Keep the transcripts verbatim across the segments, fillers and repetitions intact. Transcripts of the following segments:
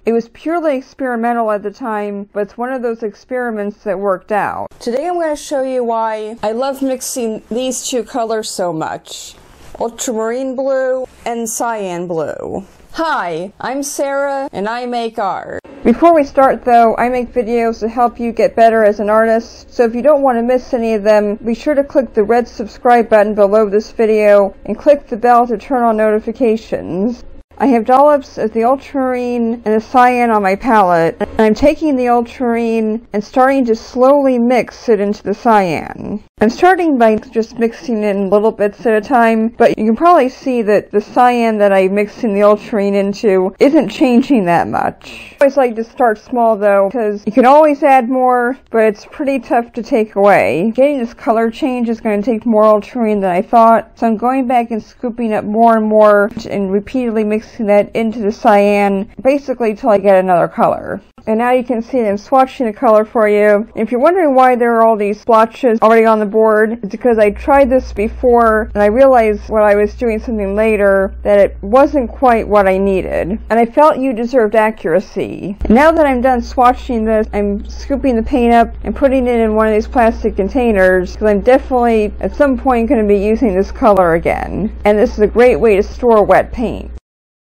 It was purely experimental at the time, but it's one of those experiments that worked out. Today I'm going to show you why I love mixing these two colors so much. Ultramarine blue and cyan blue. Hi, I'm Sarah and I make art. Before we start though, I make videos to help you get better as an artist, so if you don't want to miss any of them, be sure to click the red subscribe button below this video and click the bell to turn on notifications. I have dollops of the ultramarine and the cyan on my palette, and I'm taking the ultramarine and starting to slowly mix it into the cyan. I'm starting by just mixing it in little bits at a time, but you can probably see that the cyan that I'm mixing the ultramarine into isn't changing that much. I always like to start small though, because you can always add more, but it's pretty tough to take away. Getting this color change is going to take more ultramarine than I thought, so I'm going back and scooping up more and more and repeatedly mixing that into the cyan, basically till I get another color. And now you can see that I'm swatching the color for you. And if you're wondering why there are all these splotches already on the board, it's because I tried this before and I realized when I was doing something later that it wasn't quite what I needed. And I felt you deserved accuracy. And now that I'm done swatching this, I'm scooping the paint up and putting it in one of these plastic containers, because I'm definitely at some point going to be using this color again. And this is a great way to store wet paint.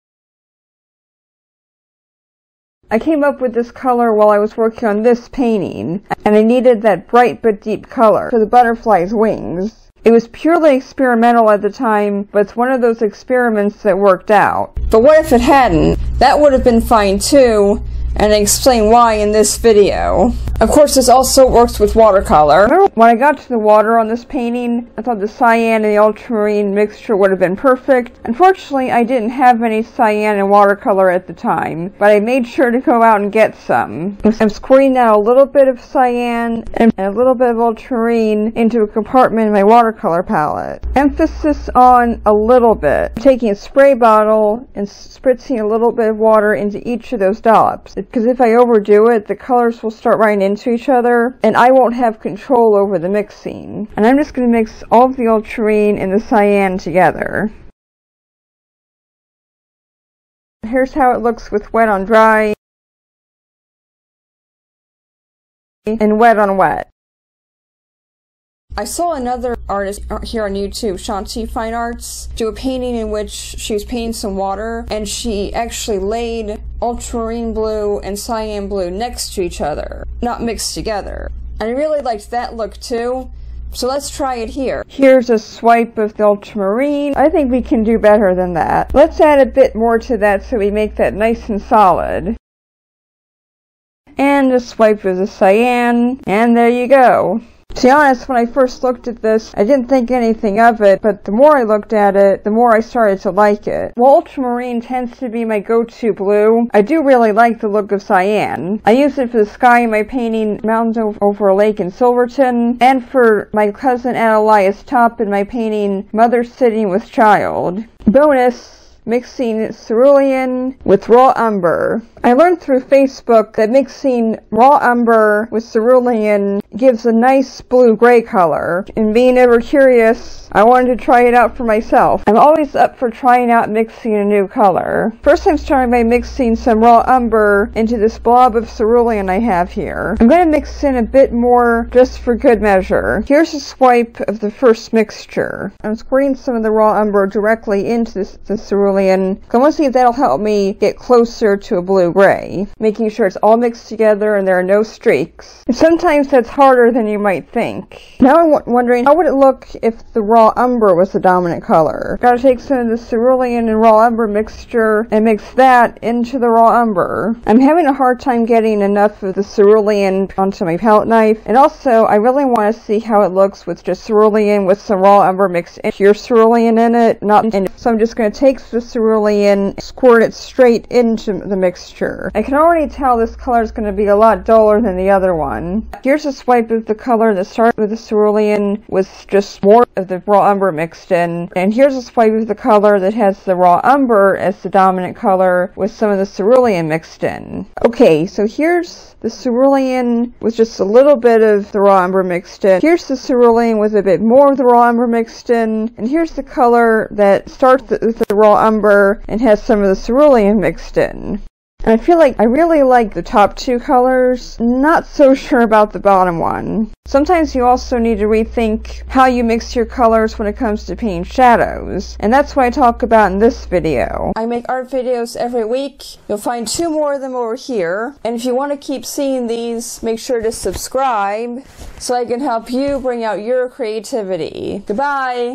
I came up with this color while I was working on this painting, and I needed that bright but deep color for the butterfly's wings. It was purely experimental at the time, but it's one of those experiments that worked out. But what if it hadn't? That would have been fine too, and I explain why in this video. Of course, this also works with watercolor. Remember when I got to the water on this painting, I thought the cyan and the ultramarine mixture would have been perfect. Unfortunately, I didn't have any cyan and watercolor at the time, but I made sure to go out and get some. I'm squirting out a little bit of cyan and a little bit of ultramarine into a compartment in my watercolor palette. Emphasis on a little bit. I'm taking a spray bottle and spritzing a little bit of water into each of those dollops, because if I overdo it, the colors will start running into each other, and I won't have control over the mixing. And I'm just going to mix all of the ultramarine and the cyan together. Here's how it looks with wet on dry and wet on wet. I saw another artist here on YouTube, Sayanti Fine Art, do a painting in which she was painting some water, and she actually laid ultramarine blue and cyan blue next to each other, not mixed together. And I really liked that look too, so let's try it here. Here's a swipe of the ultramarine. I think we can do better than that. Let's add a bit more to that so we make that nice and solid. And a swipe of the cyan, and there you go. To be honest, when I first looked at this, I didn't think anything of it, but the more I looked at it, the more I started to like it. While ultramarine tends to be my go-to blue, I do really like the look of cyan. I use it for the sky in my painting Mountains Over a Lake in Silverton, and for my cousin Annalia's top in my painting Mother Sitting with Child. Bonus, mixing cerulean with raw umber. I learned through Facebook that mixing raw umber with cerulean gives a nice blue-gray color. And being ever curious, I wanted to try it out for myself. I'm always up for trying out mixing a new color. First I'm starting by mixing some raw umber into this blob of cerulean I have here. I'm going to mix in a bit more just for good measure. Here's a swipe of the first mixture. I'm squirting some of the raw umber directly into this, the cerulean. I want to see if that'll help me get closer to a blue-gray, making sure it's all mixed together and there are no streaks. And sometimes that's harder than you might think. Now I'm w wondering, how would it look if the raw umber was the dominant color? Gotta take some of the cerulean and raw umber mixture and mix that into the raw umber. I'm having a hard time getting enough of the cerulean onto my palette knife, and also I really want to see how it looks with just cerulean with some raw umber mixed in. Pure cerulean in it, not in. So I'm just going to take the cerulean, squirt it straight into the mixture. I can already tell this color is going to be a lot duller than the other one. Here's a swipe of the color that started with the cerulean with just more of the raw umber mixed in, and here's a swipe of the color that has the raw umber as the dominant color with some of the cerulean mixed in. Okay, so here's the cerulean with just a little bit of the raw umber mixed in. Here's the cerulean with a bit more of the raw umber mixed in, and here's the color that starts with the raw umber and has some of the cerulean mixed in. And I feel like I really like the top two colors, not so sure about the bottom one. Sometimes you also need to rethink how you mix your colors when it comes to painting shadows, and that's what I talk about in this video. I make art videos every week. You'll find two more of them over here, and if you want to keep seeing these, make sure to subscribe so I can help you bring out your creativity. Goodbye!